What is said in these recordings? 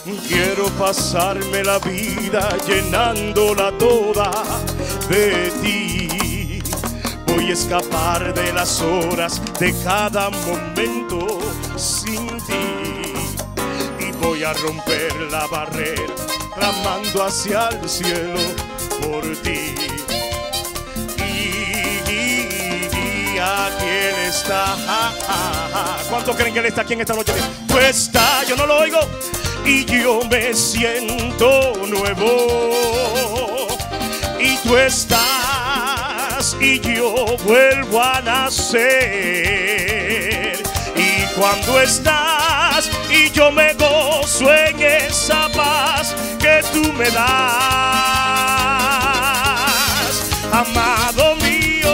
Quiero pasarme la vida llenándola toda de ti. Voy a escapar de las horas de cada momento sin ti. Y voy a romper la barrera, clamando hacia el cielo por ti. Y aquí Él está. ¿Cuántos creen que Él está aquí en esta noche? Tú estás, yo no lo oigo. Y yo me siento nuevo. Y tú estás y yo vuelvo a nacer. Y cuando estás y yo me gozo en esa paz que tú me das, amado mío,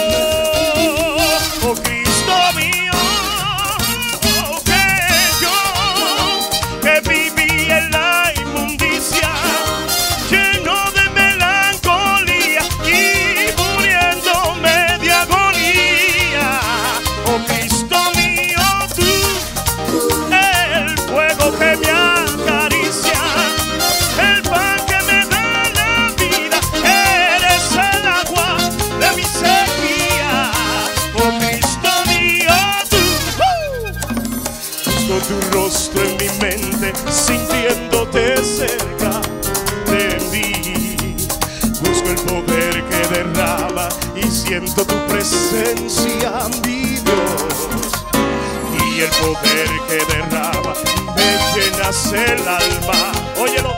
oh Cristo mío, oh, que yo que viví en la inmundicia, lleno de melancolía y muriéndome de agonía, oh Cristo mío, tú, el fuego que me acaricia, el pan que me da la vida, eres el agua de mi sequía, oh Cristo mío, tú, busco tu rostro en mi mente, sintiéndote cerca de mí, busco el poder que derrama y siento tu presencia, mi Dios, y el poder que derrama me llenas el alma, óyelo,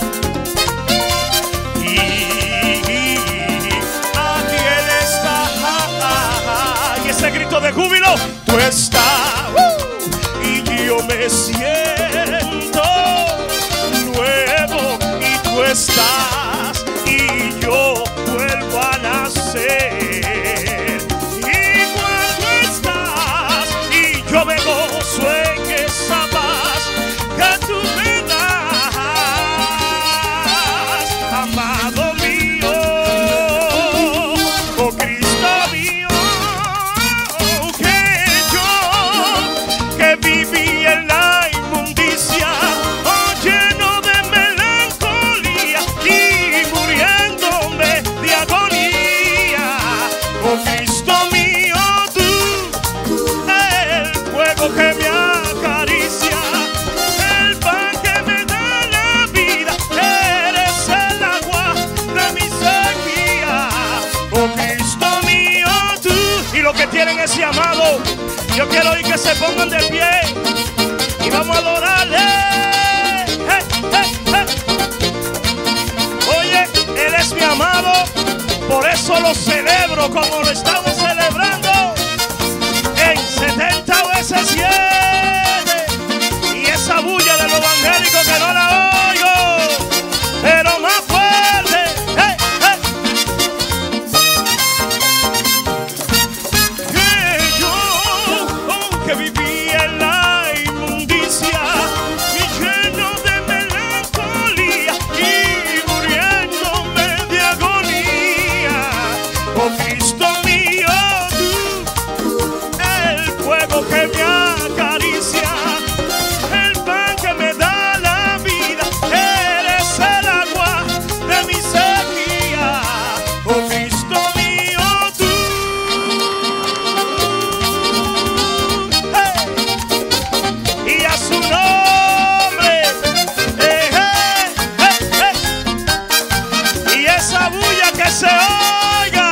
y aquí Él está, y ese grito de júbilo, tú estás, y yo me siento nuevo, y tú estás, y yo vuelvo a nacer, y cuando estás, y yo me gozo en esa paz que tú me das, amado mío, oh Cristo mío, que yo que viví en la inmundicia, oh lleno de melancolía y muriéndome de agonía, oh Cristo mío, tú, el fuego que me acaricia, el pan que me da la vida, eres el agua de mi sequía, oh Cristo mío, tú, y los que tienen ese amado, yo quiero oír que se pongan de pie y vamos a adorarle. Oye, Él es mi amado, por eso lo celebro como lo estamos celebrando en 70 veces 7. Y esa bulla de los evangélicos que no la oigo, pero más fuerte. Que yo, que viví en la inmundicia y lleno de melancolía y muriéndome de agonía, oh Cristo mío, tú, el fuego que me acaricia, el pan que me da la vida, eres el agua de mi sequía, oh Cristo mío, tú. Y a su nombre, y esa bulla que se oiga,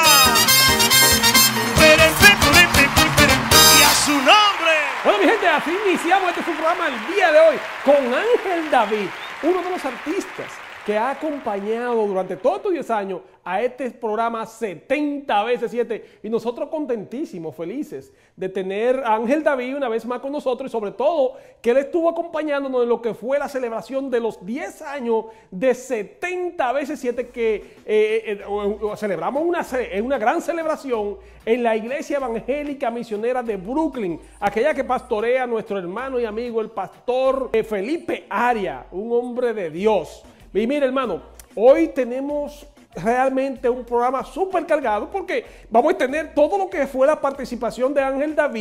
y a su nombre. Bueno, mi gente, así iniciamos este su programa el día de hoy con Ángel David, uno de los artistas que ha acompañado durante todos estos 10 años a este programa 70 veces 7, y nosotros contentísimos, felices de tener a Ángel David una vez más con nosotros, y sobre todo que él estuvo acompañándonos en lo que fue la celebración de los 10 años de 70 veces 7 que celebramos una gran celebración en la Iglesia Evangélica Misionera de Brooklyn, aquella que pastorea nuestro hermano y amigo el pastor Felipe Aria, un hombre de Dios. Y mire, hermano, hoy tenemos realmente un programa súper cargado porque vamos a tener todo lo que fue la participación de Ángel David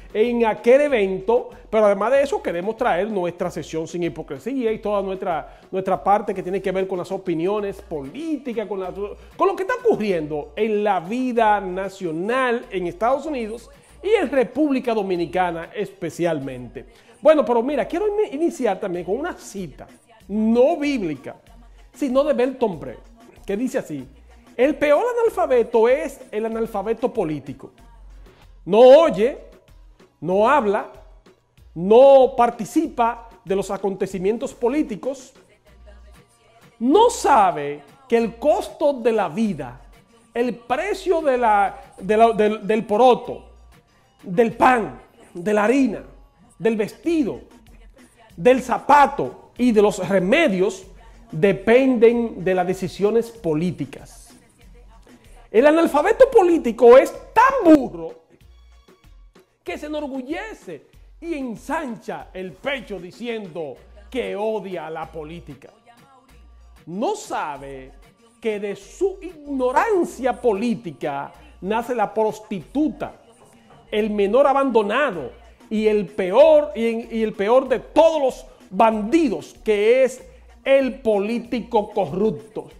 en aquel evento, pero además de eso queremos traer nuestra sesión sin hipocresía y toda nuestra parte que tiene que ver con las opiniones políticas, con lo que está ocurriendo en la vida nacional en Estados Unidos y en República Dominicana especialmente. Bueno, pero mira, quiero iniciar también con una cita no bíblica, sino de Bertolt Brecht, que dice así: el peor analfabeto es el analfabeto político. No oye, no habla, no participa de los acontecimientos políticos, no sabe que el costo de la vida, el precio del poroto, del pan, de la harina, del vestido, del zapato y de los remedios dependen de las decisiones políticas. El analfabeto político es tan burro que se enorgullece y ensancha el pecho diciendo que odia a la política. No sabe que de su ignorancia política nace la prostituta, el menor abandonado y el peor de todos los bandidos, que es el político corrupto,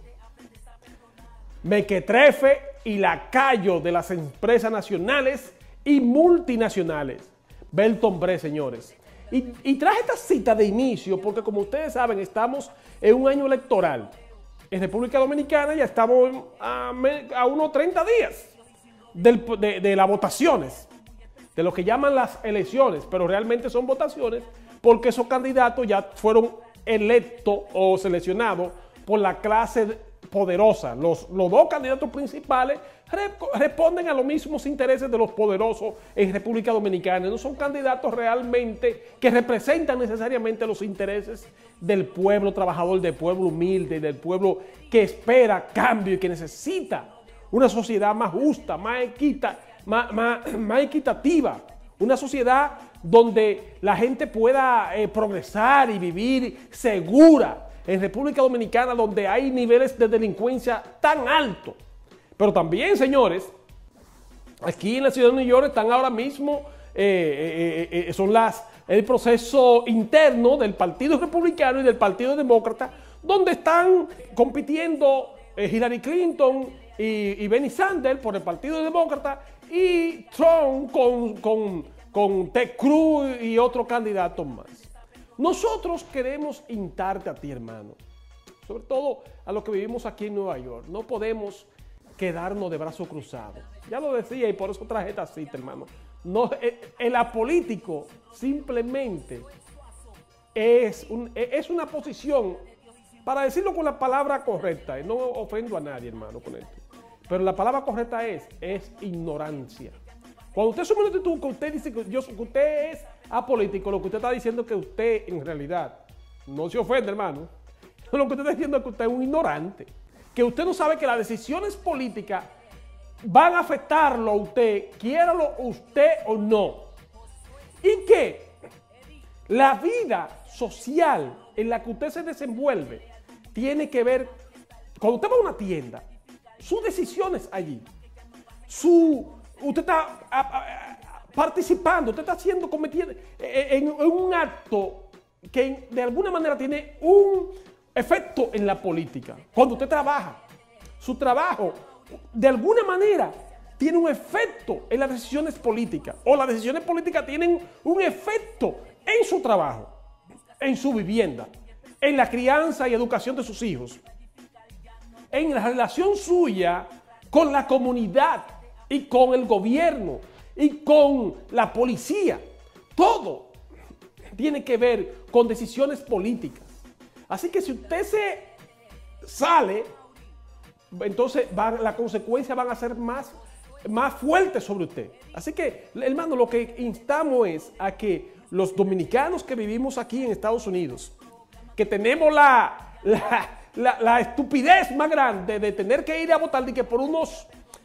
mequetrefe y lacayo de las empresas nacionales y multinacionales. Bertolt Brecht, señores. Y traje esta cita de inicio porque, como ustedes saben, estamos en un año electoral. En República Dominicana ya estamos a unos 30 días de las votaciones, de lo que llaman las elecciones, pero realmente son votaciones porque esos candidatos ya fueron electos o seleccionados por la clase poderosa. Los dos candidatos principales responden a los mismos intereses de los poderosos en República Dominicana. No son candidatos realmente que representan necesariamente los intereses del pueblo trabajador, del pueblo humilde, del pueblo que espera cambio y que necesita una sociedad más justa, más equitativa, una sociedad donde la gente pueda progresar y vivir segura. En República Dominicana, donde hay niveles de delincuencia tan altos. Pero también, señores, aquí en la ciudad de New York están ahora mismo, el proceso interno del Partido Republicano y del Partido Demócrata, donde están compitiendo Hillary Clinton y Bernie Sanders por el Partido Demócrata y Trump con Ted Cruz y otros candidatos más. Nosotros queremos instarte a ti, hermano, sobre todo a los que vivimos aquí en Nueva York. No podemos quedarnos de brazos cruzados. Ya lo decía y por eso traje esta cita, hermano. No, el apolítico simplemente es una posición, para decirlo con la palabra correcta, y no ofendo a nadie, hermano, con esto, pero la palabra correcta es ignorancia. Cuando usted asume una actitud que usted dice que usted es apolítico, lo que usted está diciendo es que usted en realidad, no se ofende, hermano, lo que usted está diciendo es que usted es un ignorante, que usted no sabe que las decisiones políticas van a afectarlo a usted, quiéralo usted o no, y que la vida social en la que usted se desenvuelve tiene que ver, cuando usted va a una tienda, sus decisiones allí, usted está participando, usted está cometiendo en un acto que de alguna manera tiene un efecto en la política. Cuando usted trabaja, su trabajo de alguna manera tiene un efecto en las decisiones políticas, o las decisiones políticas tienen un efecto en su trabajo, en su vivienda, en la crianza y educación de sus hijos, en la relación suya con la comunidad y con el gobierno y con la policía. Todo tiene que ver con decisiones políticas. Así que si usted se sale, entonces las consecuencias van a ser más fuertes sobre usted. Así que, hermano, lo que instamos es a que los dominicanos que vivimos aquí en Estados Unidos, que tenemos la estupidez más grande de tener que ir a votar y que por unos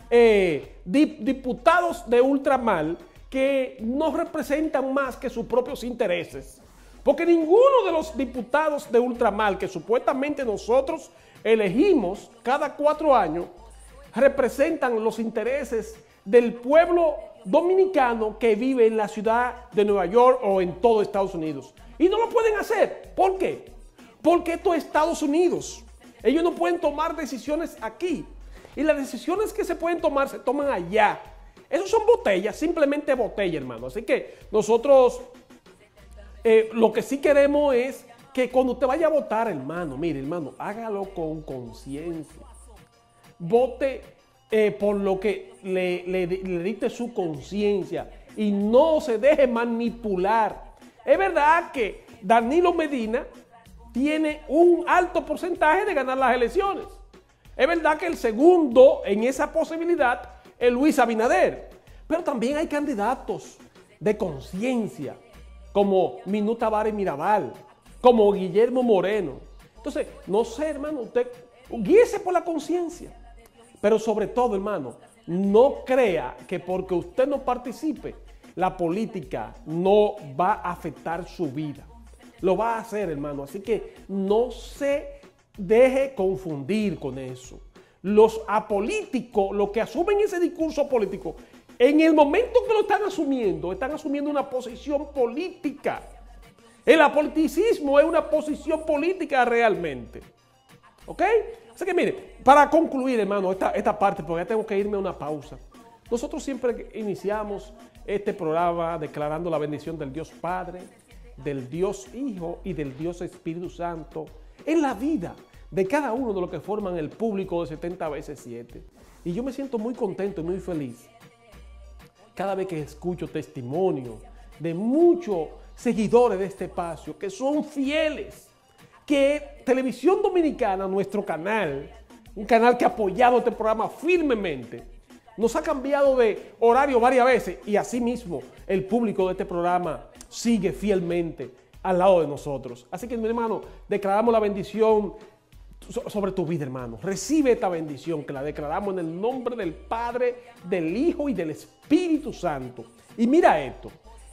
diputados de ultramar que no representan más que sus propios intereses. Porque ninguno de los diputados de ultramar que supuestamente nosotros elegimos cada 4 años representan los intereses del pueblo dominicano que vive en la ciudad de Nueva York o en todo Estados Unidos. Y no lo pueden hacer. ¿Por qué? Porque esto es Estados Unidos. Ellos no pueden tomar decisiones aquí. Y las decisiones que se pueden tomar se toman allá. Esos son botellas, simplemente botellas, hermano. Así que nosotros lo que sí queremos es que cuando usted vaya a votar, hermano, mire, hermano, hágalo con conciencia. Vote por lo que le dicte su conciencia y no se deje manipular. Es verdad que Danilo Medina tiene un alto porcentaje de ganar las elecciones. Es verdad que el segundo en esa posibilidad es Luis Abinader. Pero también hay candidatos de conciencia, como Minú Tavares Mirabal, como Guillermo Moreno. Entonces, no sé, hermano, usted guíese por la conciencia. Pero sobre todo, hermano, no crea que porque usted no participe, la política no va a afectar su vida. Lo va a hacer, hermano. Así que no se deje confundir con eso. Los apolíticos, los que asumen ese discurso político, en el momento que lo están asumiendo una posición política. El apoliticismo es una posición política realmente. ¿Ok? Así que mire, para concluir, hermano, esta parte, porque ya tengo que irme a una pausa. Nosotros siempre iniciamos este programa declarando la bendición del Dios Padre, del Dios Hijo y del Dios Espíritu Santo en la vida de cada uno de los que forman el público de 70 veces 7. Y yo me siento muy contento y muy feliz cada vez que escucho testimonio de muchos seguidores de este espacio que son fieles, que Televisión Dominicana, nuestro canal, un canal que ha apoyado este programa firmemente, nos ha cambiado de horario varias veces y asimismo el público de este programa sigue fielmente al lado de nosotros. Así que, mi hermano, declaramos la bendición sobre tu vida, hermano. Recibe esta bendición que la declaramos en el nombre del Padre, del Hijo y del Espíritu Santo. Y mira esto,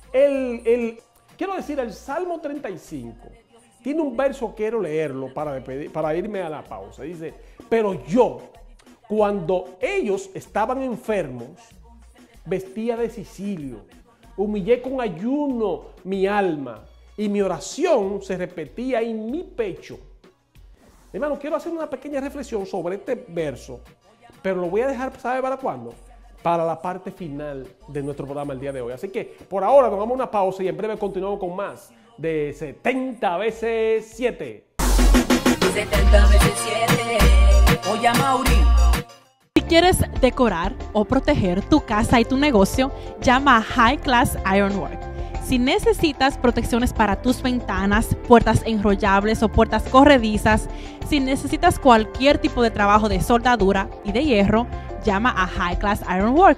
quiero decir, el Salmo 35 tiene un verso, quiero leerlo para irme a la pausa. Dice, pero yo, cuando ellos estaban enfermos, vestía de cisilio, humillé con ayuno mi alma y mi oración se repetía en mi pecho. Hermano, quiero hacer una pequeña reflexión sobre este verso, pero lo voy a dejar, ¿sabe para cuándo? Para la parte final de nuestro programa el día de hoy. Así que por ahora nos vamos a una pausa y en breve continuamos con más de 70 veces 7. 70 veces 7. Oye, Mauri. Si quieres decorar o proteger tu casa y tu negocio, llama a High Class Ironwork. Si necesitas protecciones para tus ventanas, puertas enrollables o puertas corredizas, si necesitas cualquier tipo de trabajo de soldadura y de hierro, llama a High Class Ironwork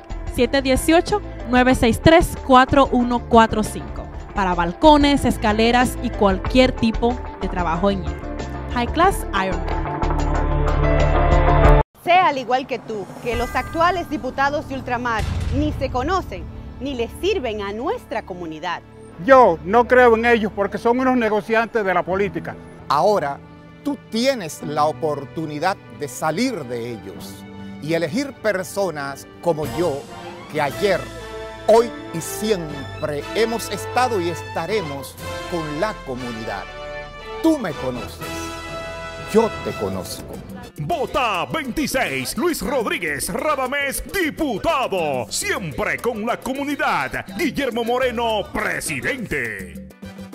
718-963-4145 para balcones, escaleras y cualquier tipo de trabajo en hierro. High Class Ironwork. Sé al igual que tú, que los actuales diputados de ultramar ni se conocen ni le sirven a nuestra comunidad. Yo no creo en ellos porque son unos negociantes de la política. Ahora tú tienes la oportunidad de salir de ellos y elegir personas como yo, que ayer, hoy y siempre hemos estado y estaremos con la comunidad. Tú me conoces, yo te conozco. Vota 26, Luis Rodríguez Radamés, diputado. Siempre con la comunidad. Guillermo Moreno, presidente.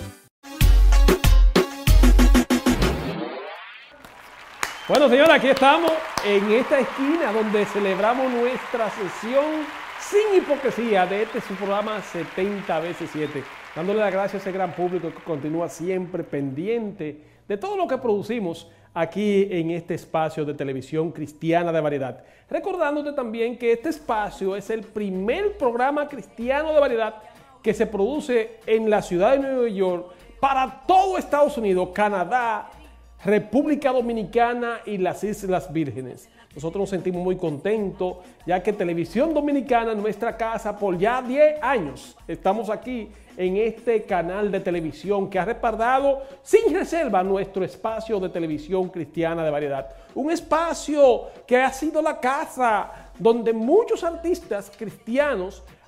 Bueno, señora, aquí estamos en esta esquina donde celebramos nuestra sesión sin hipocresía de este su programa 70 veces 7. Dándole las gracias a ese gran público que continúa siempre pendiente de todo lo que producimos aquí en este espacio de televisión cristiana de variedad. Recordándote también que este espacio es el primer programa cristiano de variedad que se produce en la ciudad de Nueva York para todo Estados Unidos, Canadá, República Dominicana y las Islas Vírgenes. Nosotros nos sentimos muy contentos, ya que Televisión Dominicana, en nuestra casa, por ya 10 años, estamos aquí en este canal de televisión que ha respaldado sin reserva nuestro espacio de televisión cristiana de variedad. Un espacio que ha sido la casa donde muchos artistas cristianos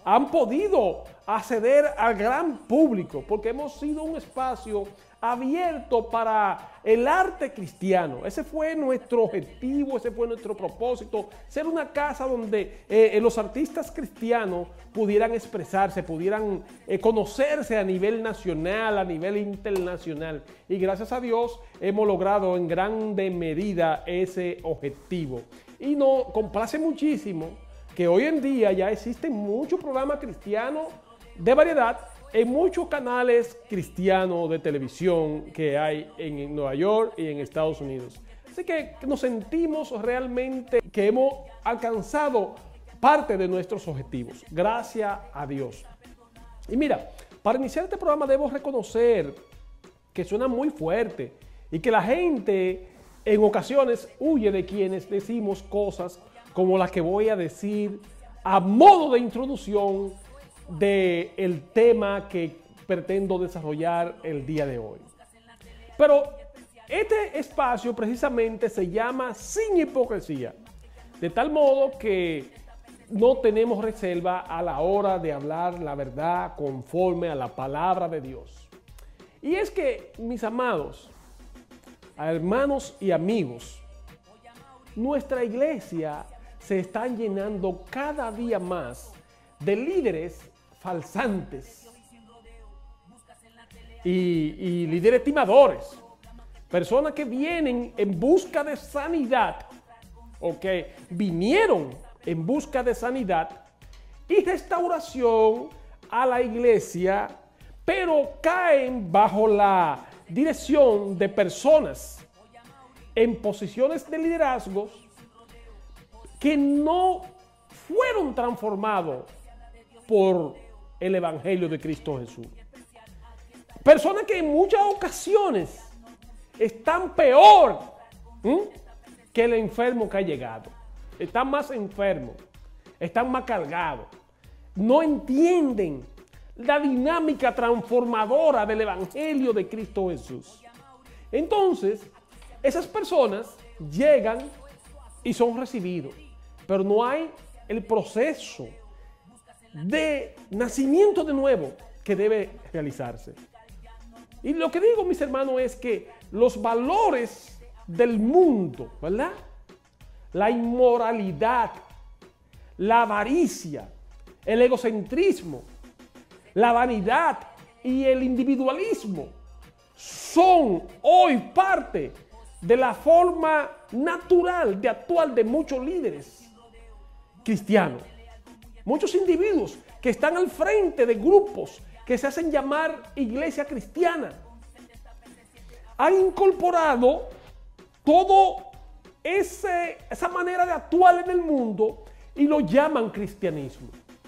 han podido acceder al gran público, porque hemos sido un espacio abierto para el arte cristiano. Ese fue nuestro objetivo, ese fue nuestro propósito, ser una casa donde los artistas cristianos pudieran expresarse, pudieran conocerse a nivel nacional, a nivel internacional. Y gracias a Dios hemos logrado en grande medida ese objetivo. Y nos complace muchísimo que hoy en día ya existen muchos programas cristianos de variedad en muchos canales cristianos de televisión que hay en Nueva York y en Estados Unidos. Así que nos sentimos realmente que hemos alcanzado parte de nuestros objetivos. Gracias a Dios. Y mira, para iniciar este programa debo reconocer que suena muy fuerte y que la gente en ocasiones huye de quienes decimos cosas como las que voy a decir a modo de introducción del tema que pretendo desarrollar el día de hoy. Pero este espacio precisamente se llama Sin Hipocresía, de tal modo que no tenemos reserva a la hora de hablar la verdad conforme a la palabra de Dios. Y es que, mis amados, hermanos y amigos, nuestra iglesia se está llenando cada día más de líderes falsantes y líderes timadores, personas que vienen en busca de sanidad o que vinieron en busca de sanidad y restauración a la iglesia, pero caen bajo la dirección de personas en posiciones de liderazgos que no fueron transformados por el Evangelio de Cristo Jesús. Personas que en muchas ocasiones están peor que el enfermo que ha llegado. Están más enfermos, están más cargados. No entienden la dinámica transformadora del Evangelio de Cristo Jesús. Entonces, esas personas llegan y son recibidos, pero no hay el proceso de nacimiento de nuevo que debe realizarse. Y lo que digo, mis hermanos, es que los valores del mundo, ¿verdad? La inmoralidad, la avaricia, el egocentrismo, la vanidad y el individualismo son hoy parte de la forma natural de actuar de muchos líderes cristianos. Muchos individuos que están al frente de grupos que se hacen llamar iglesia cristiana han incorporado toda esa manera de actuar en el mundo y lo llaman cristianismo.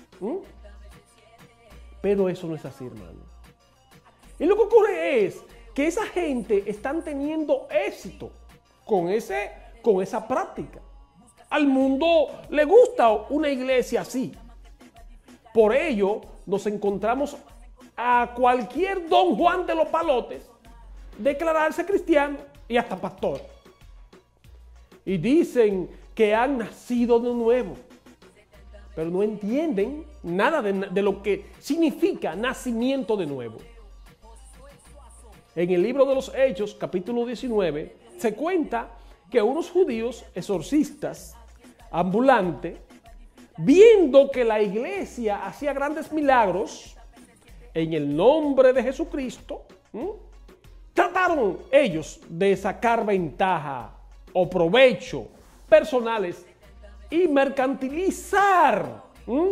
Pero eso no es así, hermano. Y lo que ocurre es que esa gente están teniendo éxito con esa práctica. Al mundo le gusta una iglesia así. Por ello, nos encontramos a cualquier don Juan de los Palotes declararse cristiano y hasta pastor. Y dicen que han nacido de nuevo, pero no entienden nada de lo que significa nacimiento de nuevo. En el libro de los Hechos, capítulo 19, se cuenta que unos judíos exorcistas ambulantes, viendo que la iglesia hacía grandes milagros en el nombre de Jesucristo, trataron ellos de sacar ventaja o provecho personales y mercantilizar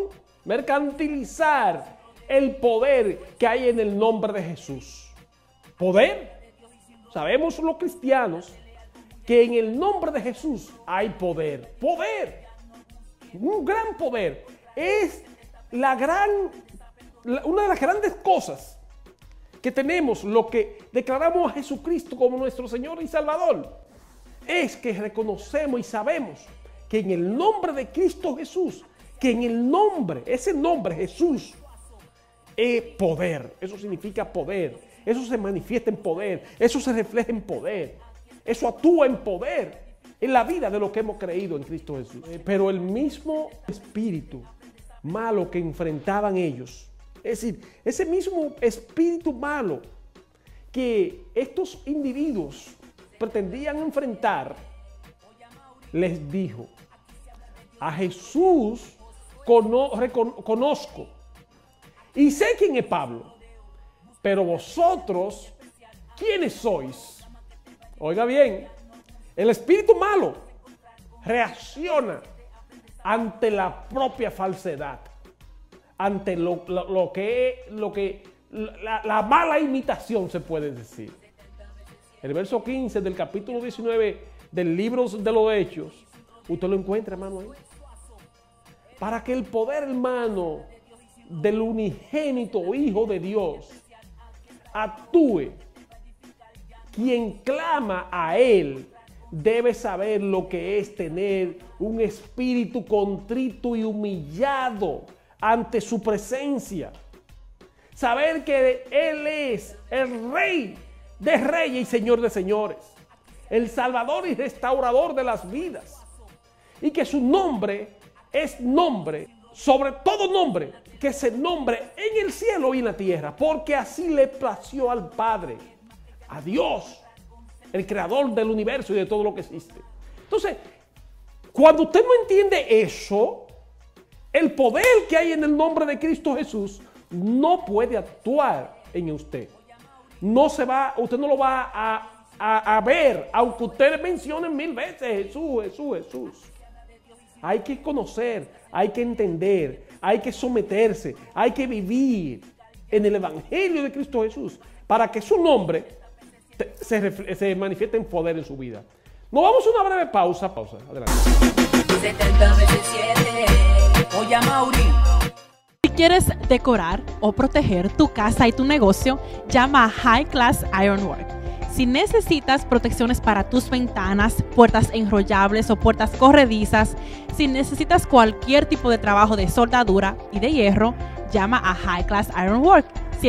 el poder que hay en el nombre de Jesús. Poder. Sabemos los cristianos que en el nombre de Jesús hay poder. Poder. Un gran poder. Es una de las grandes cosas que tenemos, lo que declaramos a Jesucristo como nuestro Señor y Salvador, es que reconocemos y sabemos que en el nombre de Cristo Jesús, que en el nombre, ese nombre Jesús, es poder. Eso significa poder. Eso se manifiesta en poder. Eso se refleja en poder. Eso actúa en poder en la vida de lo que hemos creído en Cristo Jesús. Pero el mismo Espíritu malo que enfrentaban ellos, es decir, ese mismo espíritu malo que estos individuos pretendían enfrentar, les dijo: a Jesús conozco y sé quién es Pablo, pero vosotros, ¿quiénes sois? Oiga bien, el espíritu malo reacciona ante la propia falsedad, ante la mala imitación, se puede decir. El verso 15 del capítulo 19 del libro de los Hechos, usted lo encuentra, hermano, ahí. Para que el poder, hermano, del unigénito Hijo de Dios actúe, quien clama a Él debe saber lo que es tener un espíritu contrito y humillado ante su presencia. Saber que Él es el Rey de reyes y Señor de señores, el Salvador y restaurador de las vidas, y que su nombre es nombre, sobre todo nombre, que se nombre en el cielo y en la tierra, porque así le plació al Padre, a Dios, el creador del universo y de todo lo que existe. Entonces, cuando usted no entiende eso, el poder que hay en el nombre de Cristo Jesús no puede actuar en usted. Usted no lo va a ver, aunque usted mencione 1000 veces Jesús, Jesús, Jesús. Hay que conocer, hay que entender, hay que someterse, hay que vivir en el Evangelio de Cristo Jesús para que su nombre se manifieste en poder en su vida. Nos vamos a una breve pausa. Adelante. 70 veces 7. Oye, Mauri. Si quieres decorar o proteger tu casa y tu negocio, llama a High Class Ironwork. Si necesitas protecciones para tus ventanas, puertas enrollables o puertas corredizas, si necesitas cualquier tipo de trabajo de soldadura y de hierro, llama a High Class Ironwork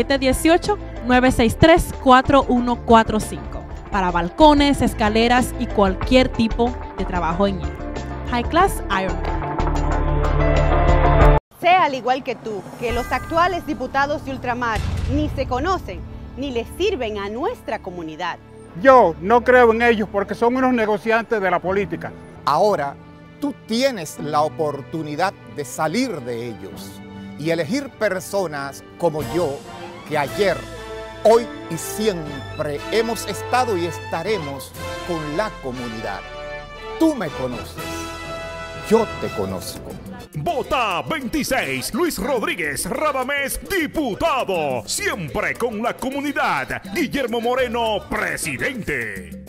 718-963-4145 para balcones, escaleras y cualquier tipo de trabajo en hierro. High Class Ironwork. Sé al igual que tú que los actuales diputados de ultramar ni se conocen ni les sirven a nuestra comunidad. Yo no creo en ellos porque son unos negociantes de la política. Ahora tú tienes la oportunidad de salir de ellos y elegir personas como yo, que ayer, hoy y siempre hemos estado y estaremos con la comunidad. Tú me conoces, yo te conozco. Vota 26, Luis Rodríguez Radamés, diputado. Siempre con la comunidad. Guillermo Moreno, presidente.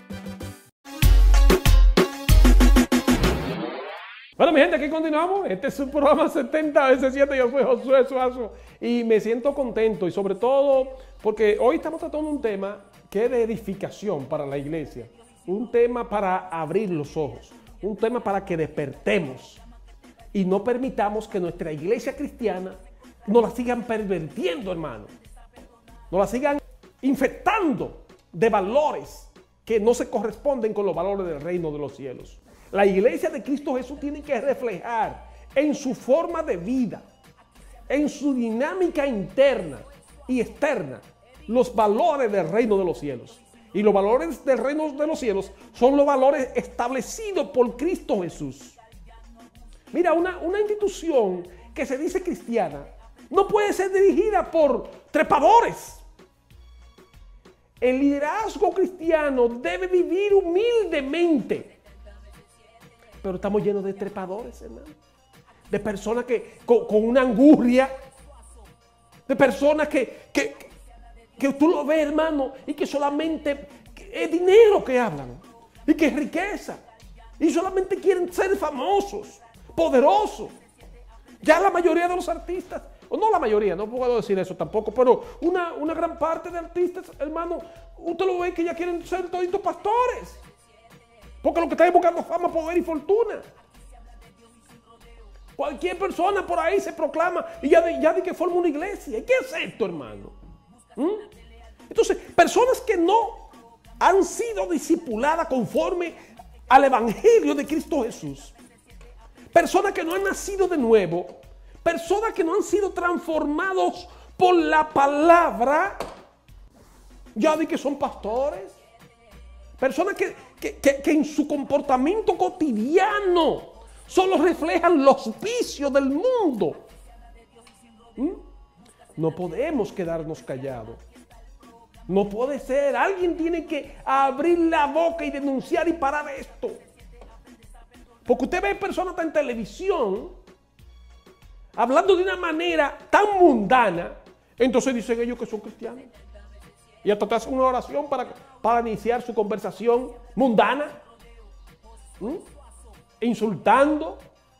Bueno, mi gente, aquí continuamos. Este es su programa 70 veces 7. Yo soy Josué Suazo y me siento contento, y sobre todo porque hoy estamos tratando un tema que es de edificación para la iglesia, un tema para abrir los ojos, un tema para que despertemos y no permitamos que nuestra iglesia cristiana nos la sigan pervirtiendo, hermano. Nos la sigan infectando de valores que no se corresponden con los valores del reino de los cielos. La iglesia de Cristo Jesús tiene que reflejar en su forma de vida, en su dinámica interna y externa, los valores del reino de los cielos. Y los valores del reino de los cielos son los valores establecidos por Cristo Jesús. Mira, una institución que se dice cristiana no puede ser dirigida por trepadores. El liderazgo cristiano debe vivir humildemente. Pero estamos llenos de trepadores, hermano. De personas que con una angurria. De personas que tú lo ves, hermano, y que solamente es dinero que hablan. Y que es riqueza. Y solamente quieren ser famosos, poderosos. Ya la mayoría de los artistas, o no la mayoría, no puedo decir eso tampoco, pero una gran parte de artistas, hermano, usted lo ve que ya quieren ser toditos pastores. Porque lo que están buscando es fama, poder y fortuna. Cualquier persona por ahí se proclama y ya de que forma una iglesia. ¿Y qué es esto, hermano? Entonces, personas que no han sido discipuladas conforme al Evangelio de Cristo Jesús. Personas que no han nacido de nuevo. Personas que no han sido transformados por la palabra, ya di que son pastores. Personas que en su comportamiento cotidiano solo reflejan los vicios del mundo. No podemos quedarnos callados. No puede ser. Alguien tiene que abrir la boca y denunciar y parar esto. Porque usted ve personas en televisión hablando de una manera tan mundana, entonces dicen ellos que son cristianos. Y hasta te hacen una oración para iniciar su conversación mundana, insultando,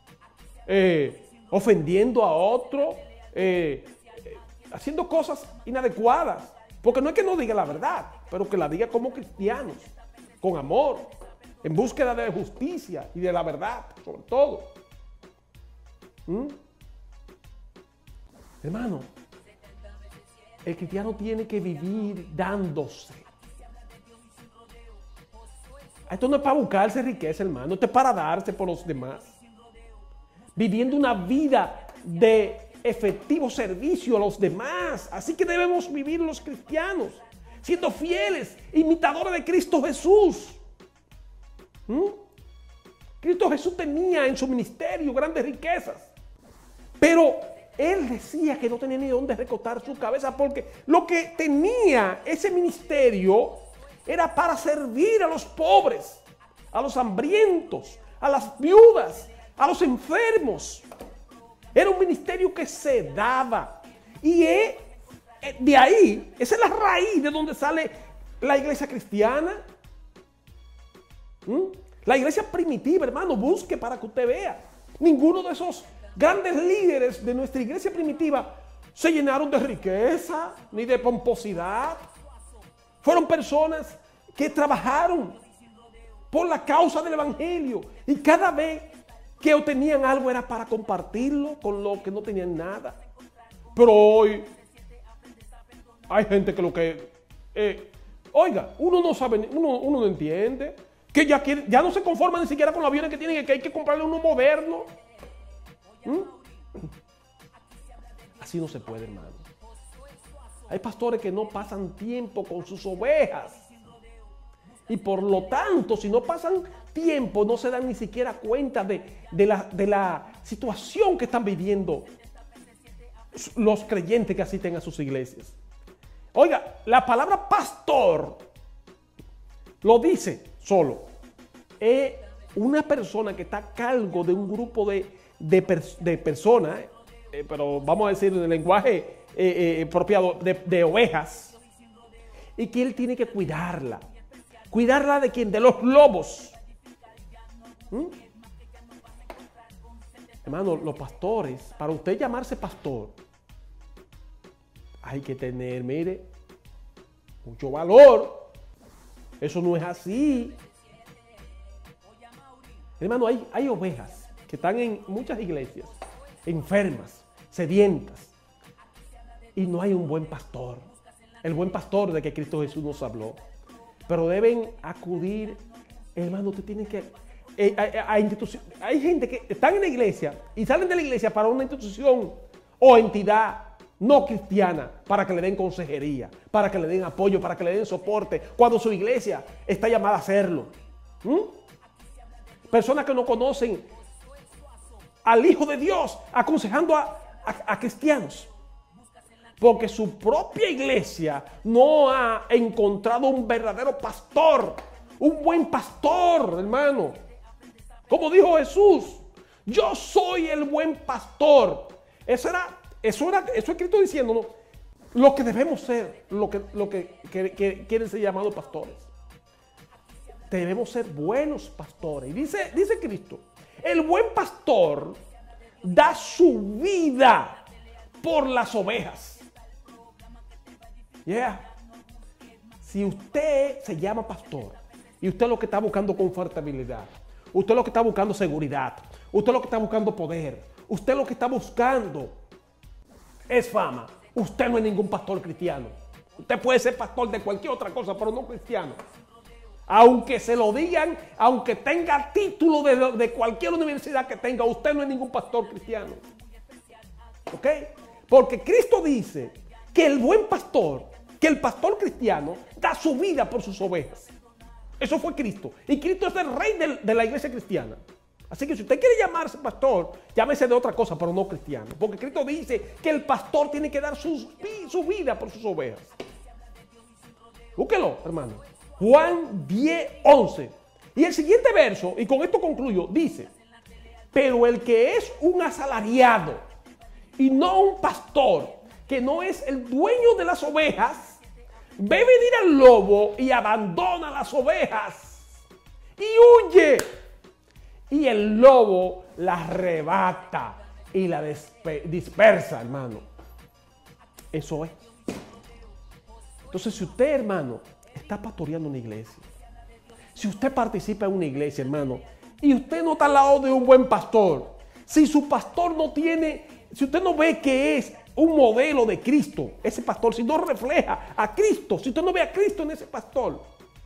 ofendiendo a otro, haciendo cosas inadecuadas. Porque no es que no diga la verdad, pero que la diga como cristianos, con amor, en búsqueda de justicia y de la verdad, sobre todo. Hermano, el cristiano tiene que vivir dándose. Esto no es para buscarse riqueza, hermano. Esto es para darse por los demás. Viviendo una vida de efectivo servicio a los demás. Así que debemos vivir los cristianos, siendo fieles, imitadores de Cristo Jesús. Cristo Jesús tenía en su ministerio grandes riquezas, pero él decía que no tenía ni dónde recostar su cabeza, porque lo que tenía ese ministerio era para servir a los pobres, a los hambrientos, a las viudas, a los enfermos. Era un ministerio que se daba. Y de ahí, esa es la raíz de donde sale la iglesia cristiana. La iglesia primitiva, hermano, busque para que usted vea. Ninguno de esos grandes líderes de nuestra iglesia primitiva se llenaron de riqueza ni de pomposidad. Fueron personas que trabajaron por la causa del evangelio, y cada vez que obtenían algo era para compartirlo con los que no tenían nada. Pero hoy hay gente que oiga, uno no sabe, uno no entiende, que ya no se conforma ni siquiera con los aviones que tienen, que hay que comprarle uno moderno. Así no se puede, hermano. Hay pastores que no pasan tiempo con sus ovejas. Y por lo tanto, si no pasan tiempo, no se dan ni siquiera cuenta de la situación que están viviendo los creyentes que asisten a sus iglesias. Oiga, la palabra pastor lo dice solo. Es una persona que está a cargo de un grupo de personas, pero vamos a decir en el lenguaje apropiado, de ovejas, y que él tiene que cuidarla. ¿Cuidarla de quién? De los lobos. Hermano, los pastores, para usted llamarse pastor, hay que tener, mire, mucho valor. Eso no es así. Hermano, hay ovejas que están en muchas iglesias, enfermas, sedientas, y no hay un buen pastor. El buen pastor de que Cristo Jesús nos habló. Pero deben acudir, hermano, usted tiene que... hay gente que están en la iglesia y salen de la iglesia para una institución o entidad no cristiana, para que le den consejería, para que le den apoyo, para que le den soporte, cuando su iglesia está llamada a hacerlo. Personas que no conocen al Hijo de Dios aconsejando a cristianos, porque su propia iglesia no ha encontrado un verdadero pastor, un buen pastor, hermano. Como dijo Jesús, yo soy el buen pastor. Eso es Cristo diciéndonos lo que debemos ser, lo que quieren ser llamados pastores. Debemos ser buenos pastores. Y dice Cristo, el buen pastor da su vida por las ovejas. Si usted se llama pastor y usted lo que está buscando confortabilidad, usted lo que está buscando seguridad, usted lo que está buscando poder, usted lo que está buscando es fama, usted no es ningún pastor cristiano. Usted puede ser pastor de cualquier otra cosa, pero no cristiano. Aunque se lo digan, aunque tenga título de cualquier universidad que tenga, usted no es ningún pastor cristiano. ¿ok? Porque Cristo dice que el buen pastor, que el pastor cristiano da su vida por sus ovejas. Eso fue Cristo. Y Cristo es el rey de la iglesia cristiana. Así que si usted quiere llamarse pastor, llámese de otra cosa, pero no cristiano. Porque Cristo dice que el pastor tiene que dar su vida por sus ovejas. Búsquelo, hermano. Juan 10:11. Y el siguiente verso, y con esto concluyo, dice: pero el que es un asalariado y no un pastor, que no es el dueño de las ovejas, ve venir al lobo y abandona las ovejas y huye. Y el lobo la arrebata y la dispersa, hermano. Eso es. Entonces, si usted, hermano, está pastoreando una iglesia, si usted participa en una iglesia, hermano, y usted no está al lado de un buen pastor, si su pastor no tiene, si usted no ve que es un modelo de Cristo, ese pastor, si no refleja a Cristo, si usted no ve a Cristo en ese pastor,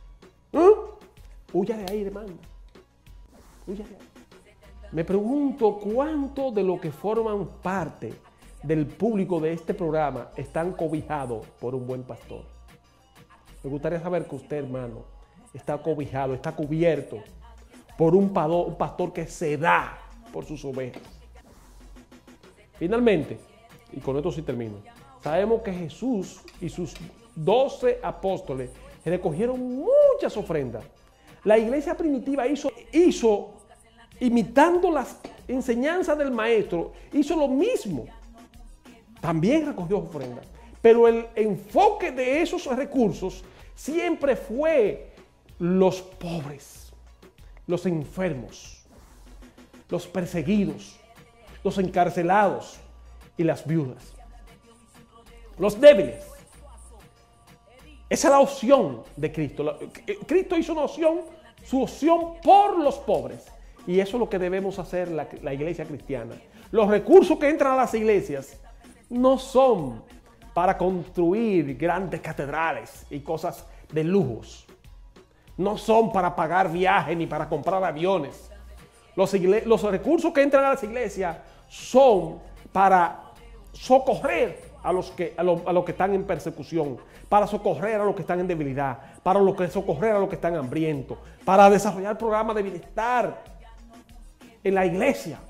huya de ahí, hermano. Huya de ahí. Me pregunto cuánto de los que forman parte del público de este programa están cobijados por un buen pastor. Me gustaría saber que usted, hermano, está cobijado, está cubierto por un pastor que se da por sus ovejas. Finalmente, y con esto sí termino, sabemos que Jesús y sus 12 apóstoles recogieron muchas ofrendas. La iglesia primitiva hizo imitando las enseñanzas del maestro, hizo lo mismo. También recogió ofrendas. Pero el enfoque de esos recursos siempre fue los pobres, los enfermos, los perseguidos, los encarcelados y las viudas. Los débiles. Esa es la opción de Cristo. Cristo hizo su opción por los pobres. Y eso es lo que debemos hacer la iglesia cristiana. Los recursos que entran a las iglesias no son para construir grandes catedrales y cosas de lujos. No son para pagar viajes ni para comprar aviones. Los recursos que entran a las iglesias son para socorrer a los que están en persecución, para socorrer a los que están en debilidad, para socorrer a los que están hambrientos, para desarrollar programas de bienestar en la iglesia.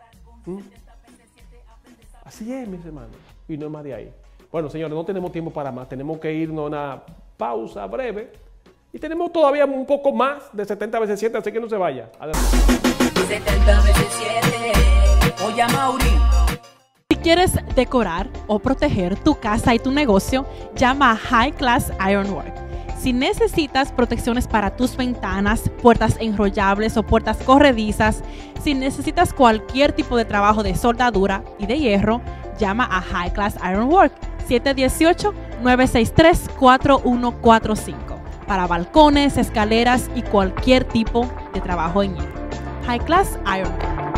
Así es, mis hermanos. Y no es más de ahí. Bueno, señores, no tenemos tiempo para más. Tenemos que irnos a una pausa breve. Y tenemos todavía un poco más de 70 veces 7, así que no se vaya. Adelante. 70 veces 7. Oye, Mauri. Si quieres decorar o proteger tu casa y tu negocio, llama a High Class Ironwork. Si necesitas protecciones para tus ventanas, puertas enrollables o puertas corredizas, si necesitas cualquier tipo de trabajo de soldadura y de hierro, llama a High Class Ironwork 718-963-4145 para balcones, escaleras y cualquier tipo de trabajo en hierro. High Class Ironwork.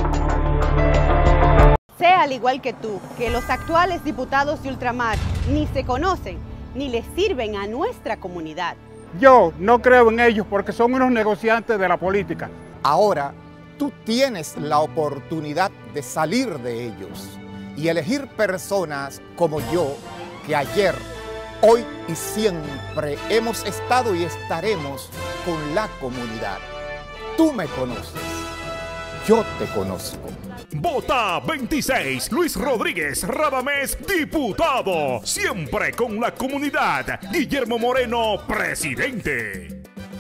Sé al igual que tú, que los actuales diputados de ultramar ni se conocen ni les sirven a nuestra comunidad. Yo no creo en ellos porque son unos negociantes de la política. Ahora tú tienes la oportunidad de salir de ellos y elegir personas como yo, que ayer, hoy y siempre hemos estado y estaremos con la comunidad. Tú me conoces, yo te conozco. Vota 26, Luis Rodríguez Radamés, diputado. Siempre con la comunidad. Guillermo Moreno, presidente.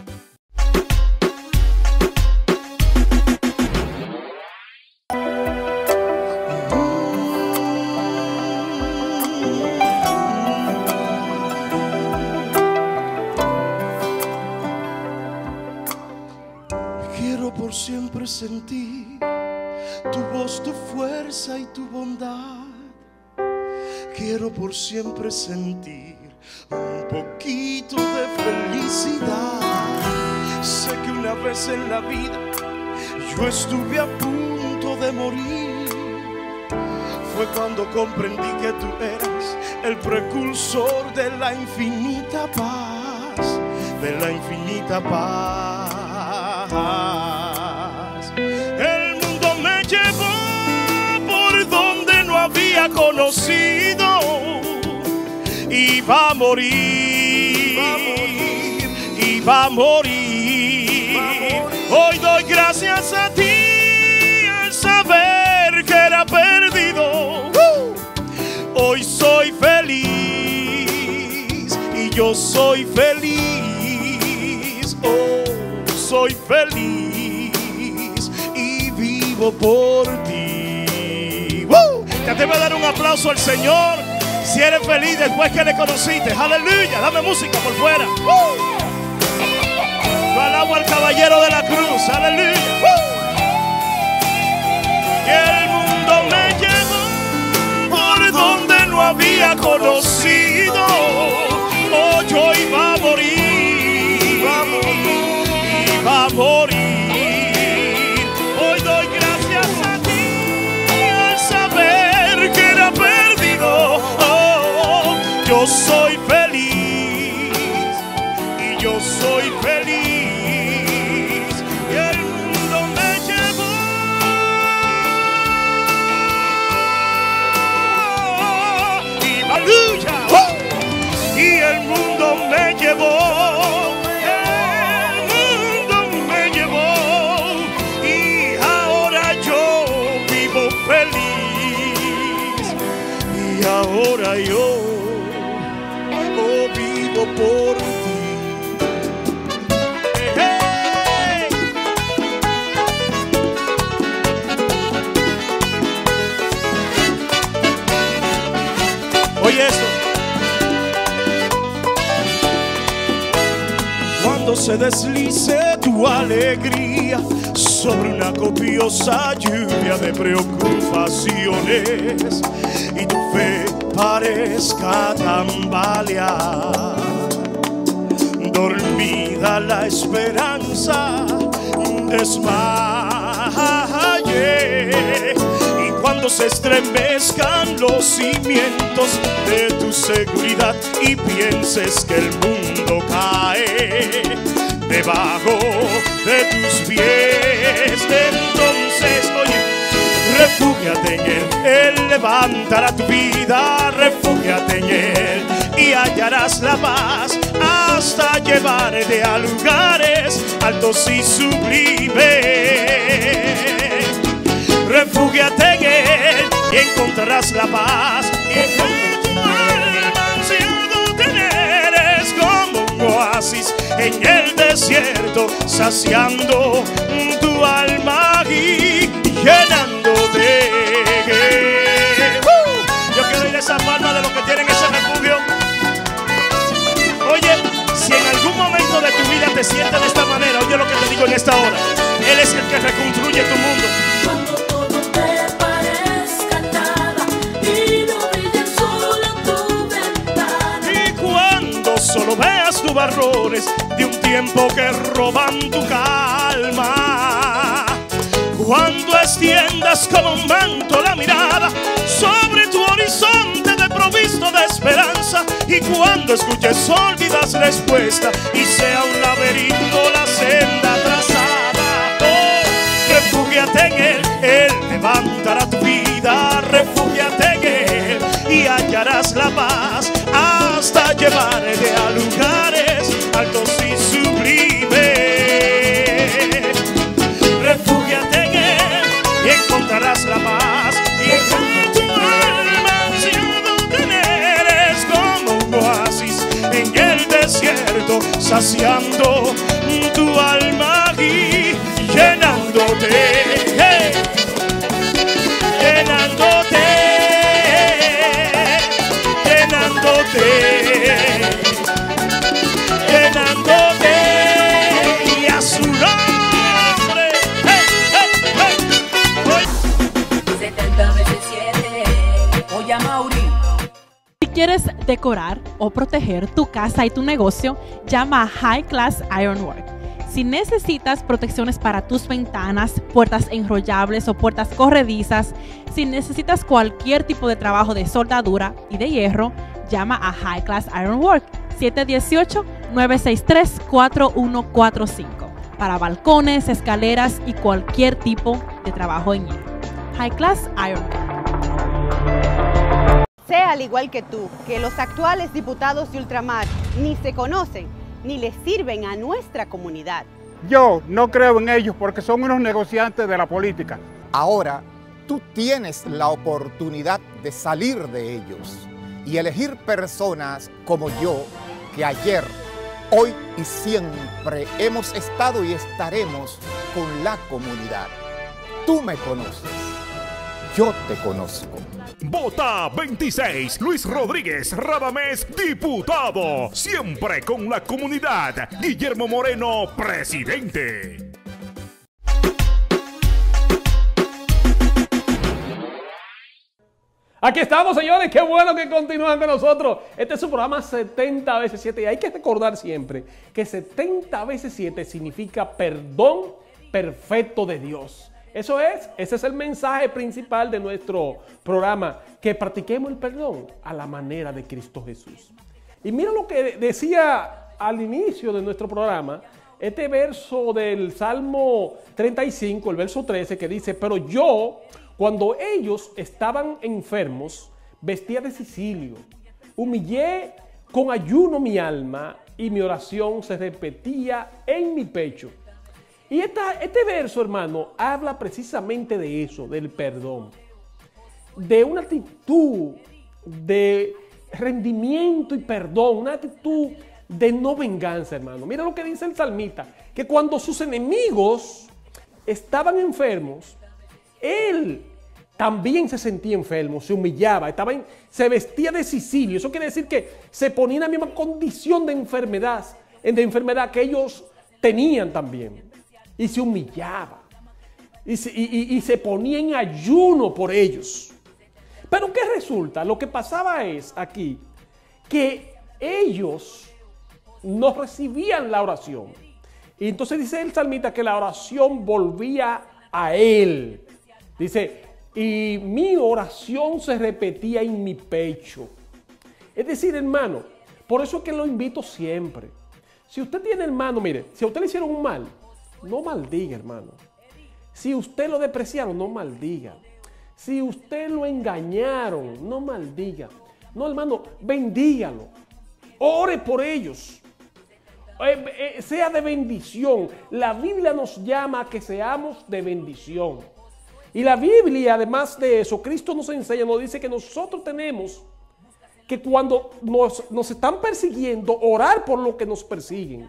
Quiero por siempre sentir tu voz, tu fuerza y tu bondad. Quiero por siempre sentir un poquito de felicidad. Sé que una vez en la vida yo estuve a punto de morir. Fue cuando comprendí que tú eras el precursor de la infinita paz, de la infinita paz. El mundo me llevó por donde no había conocido. iba a morir, iba a morir. Hoy doy gracias a ti al saber que era perdido. Hoy soy feliz y yo soy feliz. Oh, soy feliz y vivo por ti. Te atreves a dar un aplauso al Señor si eres feliz después que le conociste. Aleluya, dame música por fuera. Yo alabo al caballero de la cruz. Aleluya. Y el mundo me llevó por donde no había conocido. Oh, yo iba a morir, iba a morir. Hoy doy gracias a ti al saber que era perdido. Oh, yo soy feliz y yo soy feliz. Y el mundo me llevó. ¡Aleluya! Y el mundo me llevó. El mundo me llevó. Y ahora yo vivo feliz. Y ahora yo vivo por ti. Hey. Oye esto. Cuando se deslice tu alegría sobre una copiosa lluvia de preocupaciones y tu fe parezca tambalear, dormida la esperanza desmaye. Y cuando se estremezcan los cimientos de tu seguridad y pienses que el mundo cae debajo de tus pies, entonces, oye, refúgiate en Él levantará tu vida, refúgiate en Él y hallarás la paz hasta llevarte a lugares altos y sublimes. Refúgiate en Él y encontrarás la paz y tu alma ansiado tener es como un oasis en el desierto, saciando tu alma y llenándote. Yo quiero ir a esa palma de los que tienen ese refugio. Oye, si en algún momento de tu vida te sientes de esta manera, oye lo que te digo en esta hora. Él es el que reconstruye tu mundo. Cuando todo te parezca nada y no brille el sol en tu ventana. Y cuando solo veas tus errores de un tiempo que roban tu calma. Cuando extiendas como un manto la mirada sobre tu horizonte desprovisto de esperanza. Y cuando escuches olvidas respuesta y sea un laberinto la senda trazada. Oh, refúgiate en Él levantará tu vida. Refúgiate en Él y hallarás la paz hasta llevarte a lugares altos y sublimes. Refúgiate en Él y encontrarás la paz y tu alma ansiado tener es como un oasis en el desierto, saciando tu alma y llenándote. Hey. Llenándote, llenándote, llenándote y a su nombre. Hey, hey, hey. 70 veces 7. Oye a Mauri. Si quieres decorar o proteger tu casa y tu negocio, llama a High Class Ironwork. Si necesitas protecciones para tus ventanas, puertas enrollables o puertas corredizas, si necesitas cualquier tipo de trabajo de soldadura y de hierro, llama a High Class Ironwork 718-963-4145 para balcones, escaleras y cualquier tipo de trabajo en hierro. High Class Ironwork. Sé al igual que tú, que los actuales diputados de ultramar ni se conocen ni le sirven a nuestra comunidad. Yo no creo en ellos porque son unos negociantes de la política. Ahora tú tienes la oportunidad de salir de ellos y elegir personas como yo que ayer, hoy y siempre hemos estado y estaremos con la comunidad. Tú me conoces, yo te conozco. Vota 26, Luis Rodríguez Radamés, diputado. Siempre con la comunidad. Guillermo Moreno, presidente. Aquí estamos, señores. Qué bueno que continúan con nosotros. Este es su programa 70 veces 7. Y hay que recordar siempre que 70 veces 7 significa perdón perfecto de Dios. Ese es el mensaje principal de nuestro programa, que practiquemos el perdón a la manera de Cristo Jesús. Y mira lo que decía al inicio de nuestro programa, este verso del Salmo 35, el verso 13, que dice: pero yo, cuando ellos estaban enfermos, vestía de cilicio, humillé con ayuno mi alma y mi oración se repetía en mi pecho. Y este verso, hermano, habla precisamente de eso, del perdón, de una actitud de rendimiento y perdón, una actitud de no venganza, hermano. Mira lo que dice el salmista, que cuando sus enemigos estaban enfermos, él también se sentía enfermo, se humillaba, se vestía de cilicio. Eso quiere decir que se ponía en la misma condición de enfermedad que ellos tenían también. Y se humillaba. Y se ponía en ayuno por ellos. Pero ¿qué resulta? Lo que pasaba es aquí que ellos no recibían la oración. Y entonces dice el salmista que la oración volvía a él. Dice: y mi oración se repetía en mi pecho. Es decir, hermano, por eso es que lo invito siempre. Si usted tiene, hermano, mire, si a usted le hicieron un mal, no maldiga, hermano. Si usted lo despreciaron, no maldiga. Si usted lo engañaron, no maldiga. No, hermano, bendígalo. Ore por ellos. Sea de bendición. La Biblia nos llama a que seamos de bendición. Y la Biblia, además de eso, Cristo nos enseña, nos dice que nosotros tenemos que cuando nos están persiguiendo, orar por lo que nos persiguen.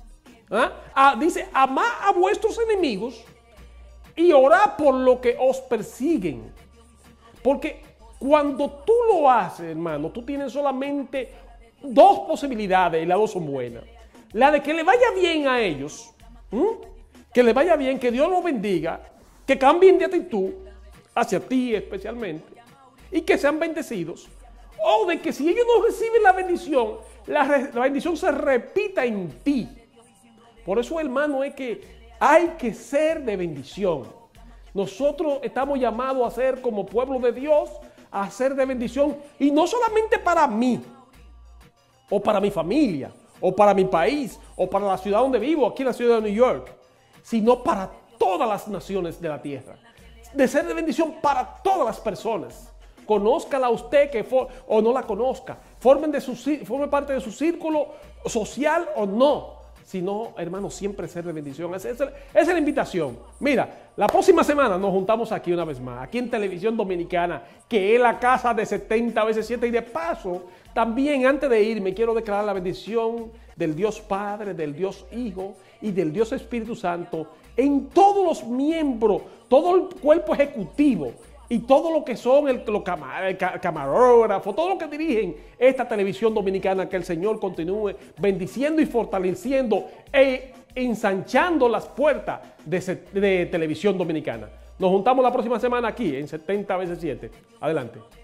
Dice: amad a vuestros enemigos y orad por lo que os persiguen. Porque cuando tú lo haces, hermano, tú tienes solamente dos posibilidades y las dos son buenas. La de que le vaya bien a ellos, que le vaya bien, que Dios los bendiga, que cambien de actitud hacia ti especialmente y que sean bendecidos. O de que si ellos no reciben la bendición, la bendición se repita en ti. Por eso, hermano, es que hay que ser de bendición. Nosotros estamos llamados a ser como pueblo de Dios, a ser de bendición. Y no solamente para mí, o para mi familia, o para mi país, o para la ciudad donde vivo, aquí en la ciudad de New York, sino para todas las naciones de la tierra. De ser de bendición para todas las personas. Conózcala usted o no la conozca. Forme parte de su círculo social o no. Si no, hermano, siempre ser de bendición. Esa es la invitación. Mira, la próxima semana nos juntamos aquí una vez más, aquí en Televisión Dominicana, que es la casa de 70 veces 7. Y de paso, también antes de irme, quiero declarar la bendición del Dios Padre, del Dios Hijo y del Dios Espíritu Santo en todos los miembros, todo el cuerpo ejecutivo y todo lo que son los camarógrafos, todo lo que dirigen esta televisión dominicana, que el Señor continúe bendiciendo y fortaleciendo e ensanchando las puertas de televisión dominicana. Nos juntamos la próxima semana aquí en 70 veces 7. Adelante.